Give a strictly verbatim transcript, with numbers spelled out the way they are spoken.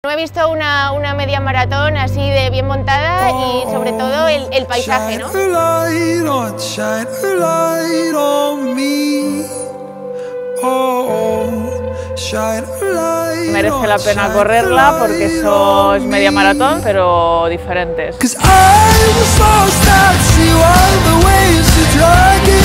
No he visto una, una media maratón así de bien montada y sobre todo el, el paisaje, ¿no? Merece la pena correrla porque eso es media maratón, pero diferentes.